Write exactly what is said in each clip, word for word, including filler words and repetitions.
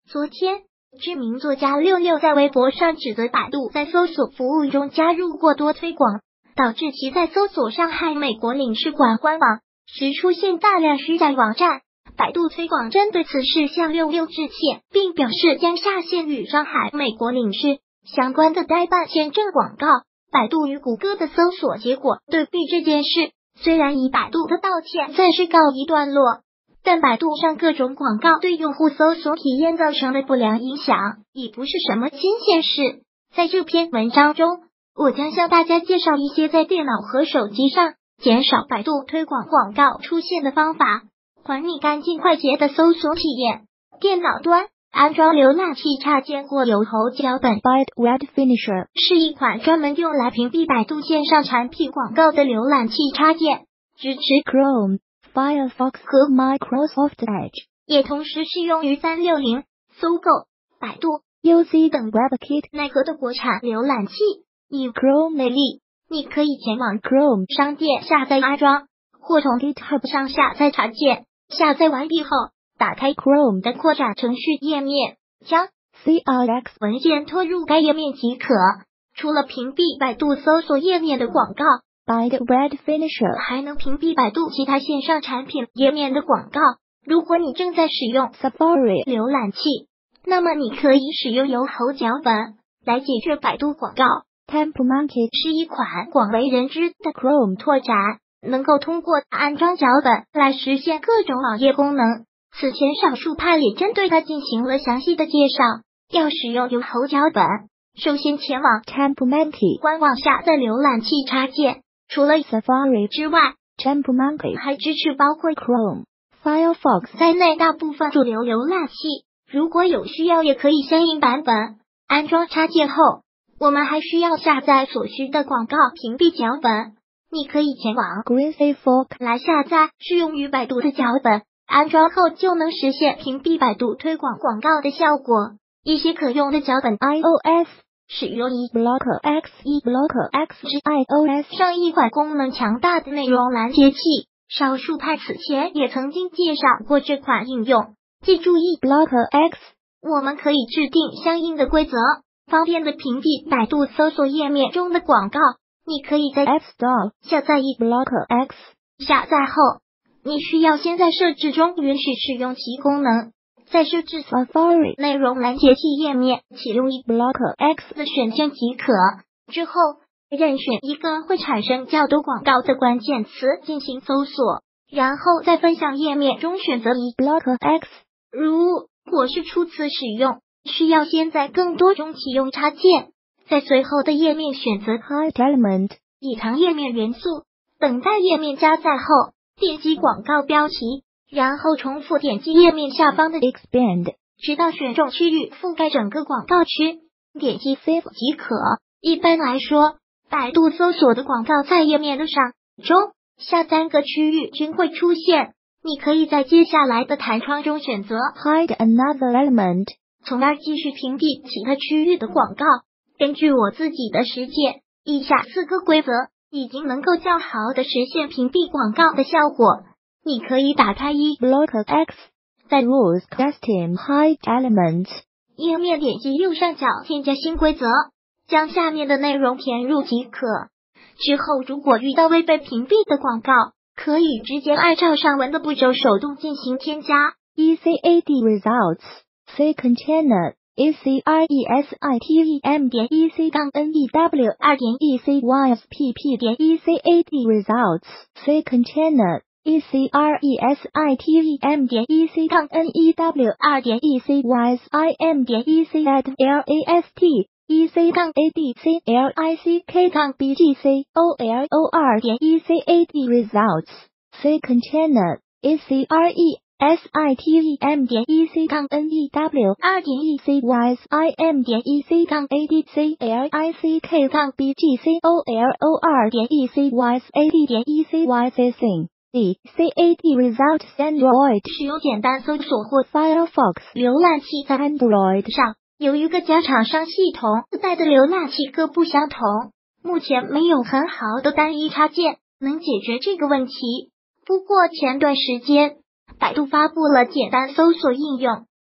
昨天，知名作家六六在微博上指责百度在搜索服务中加入过多推广，导致其在搜索上海美国领事馆官网时出现大量虚假网站。百度推广针对此事向六六致歉，并表示将下线与上海美国领事相关的代办签证广告。百度与谷歌的搜索结果对比这件事，虽然以百度的道歉暂时告一段落，但百度上各种广告对用户搜索体验造成的不良影响已不是什么新鲜事。在这篇文章中，我将向大家介绍一些在电脑和手机上减少百度推广广告出现的方法，还你干净快捷的搜索体验。电脑端，安装浏览器插件或有头脚本 Byte Red Finisher 是一款专门用来屏蔽百度线上产品广告的浏览器插件，支持 Chrome、Firefox 和 Microsoft Edge， 也同时适用于三六零、搜狗、百度、 U C 等 WebKit 奈何的国产浏览器。以 Chrome 为例，你可以前往 Chrome 商店下载安装，或从 GitHub 上下载插件。下载完毕后，打开 Chrome 的扩展程序页面，将 C R X 文件拖入该页面即可。除了屏蔽百度搜索页面的广告， Byte Red Finisher 还能屏蔽百度其他线上产品页面的广告。如果你正在使用 Safari 浏览器，那么你可以使用有头脚本来解决百度广告。 TemplMonkey 是一款广为人知的 Chrome 拓展，能够通过安装脚本来实现各种网页功能。此前少数派也针对它进行了详细的介绍。要使用有头脚本，首先前往 TemplMonkey 官网下载浏览器插件。除了 Safari 之外， TemplMonkey 还支持包括 Chrome、Firefox 在内大部分主流浏览器。如果有需要，也可以相应版本。安装插件后，我们还需要下载所需的广告屏蔽脚本。你可以前往 GreenSayFork 来下载适用于百度的脚本，安装后就能实现屏蔽百度推广广告的效果。一些可用的脚本 iOS 使用 eBlocker X、eBlocker X 是 iOS 上一款功能强大的内容拦截器。少数派此前也曾经介绍过这款应用。记住 eBlocker X， 我们可以制定相应的规则，方便的屏蔽百度搜索页面中的广告。你可以在 App Store 下载 eBlocker X， 下载后，你需要先在设置中允许使用其功能，在设置 Safari 内容拦截器页面启用 eBlocker X 的选项即可。之后，任选一个会产生较多广告的关键词进行搜索，然后在分享页面中选择 eBlocker X。 如果是初次使用，需要先在更多中启用插件，在随后的页面选择 Hide Element 隐藏页面元素，等待页面加载后，点击广告标题，然后重复点击页面下方的 Expand， 直到选中区域覆盖整个广告区，点击 Save 即可。一般来说，百度搜索的广告在页面的上、中、下三个区域均会出现。你可以在接下来的弹窗中选择 Hide Another Element， 从而继续屏蔽其他区域的广告。根据我自己的实践，以下四个规则已经能够较好的实现屏蔽广告的效果。你可以打开 eBlocker X， 在 Rules Custom Hide Elements 页面点击右上角添加新规则，将下面的内容填入即可。之后如果遇到未被屏蔽的广告，可以直接按照上文的步骤手动进行添加。 E C A D Results C Container E C R E S I T E M 点 E C 杠 N E W 二点 E C Y S P P 点 E C A D Results C Container E C R E S I T E M 点 E C 杠 N E W 二点 E C Y S I M 点 E C at L A S T E C 杠 A D C L I C K 杠 B G C O L O R 点 E C A D Results C Container E C R E S I T E M 点 E C 杠 N E W 二点 E C Y S I M 点 E C 杠 A D C L I C K 杠 B G C O L O R 点 E C Y S A D 点 E C Y S Sing E C A D Results Android 使用简单搜索或 Firefox 浏览器在 Android 上，由于各家厂商系统自带的浏览器各不相同，目前没有很好的单一插件能解决这个问题。不过前段时间百度发布了简单搜索应用，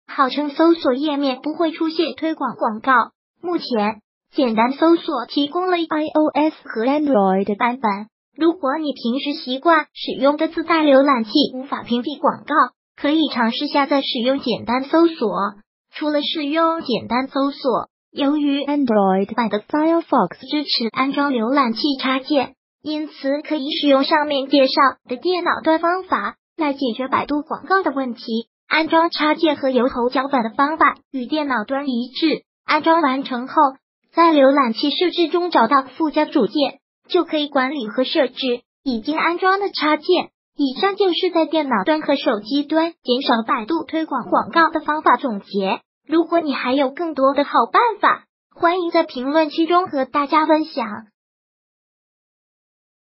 号称搜索页面不会出现推广广告。目前，简单搜索提供了 iOS 和 Android 版本。如果你平时习惯使用的自带浏览器无法屏蔽广告，可以尝试下载使用简单搜索。除了使用简单搜索，由于 Android 版的 Firefox 支持安装浏览器插件，因此可以使用上面介绍的电脑端方法来解决百度广告的问题。安装插件和由头脚本的方法与电脑端一致。安装完成后，在浏览器设置中找到附加组件，就可以管理和设置已经安装的插件。以上就是在电脑端和手机端减少百度推广广告的方法总结。如果你还有更多的好办法，欢迎在评论区中和大家分享。